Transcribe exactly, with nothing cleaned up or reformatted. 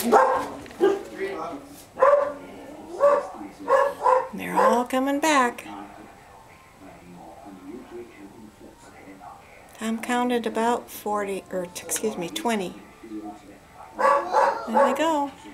They're all coming back. Tom counted about forty, or excuse me, twenty. There they go.